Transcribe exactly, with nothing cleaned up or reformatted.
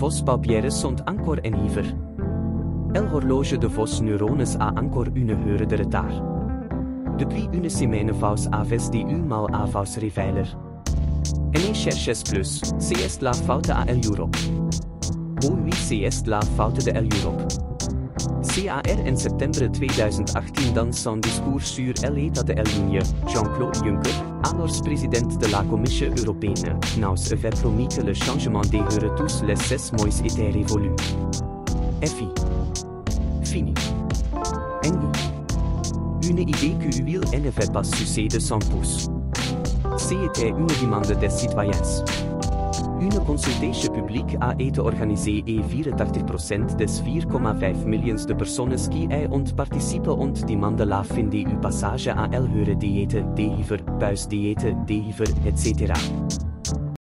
vos paupières sont encore en ivre. El horloge de vos neurones a encore une heure de retard. Depuis une semaine vos aves de u mal a vos réveiller. En ne cherches plus, c'est la faute à l'Europe. Oh oui, c'est la faute de l'Europe. C A R en septembre tweeduizend achttien dans son discours sur l'état de l'Union, Jean-Claude Juncker, alors président de la Commission européenne, nous avait promis que le changement deure tous les six mois était révolu. Fi. Fini. En oui. Une idée que il ne fait pas succéder sans pouce. C'était une demande des citoyens. Une consultation publique a été organisée et vierentachtig procent des vier komma vijf millions de personen qui y ont participé ont demandé la fin du passage à l'heure diète, délivre, buisdiète, délivre, et cetera.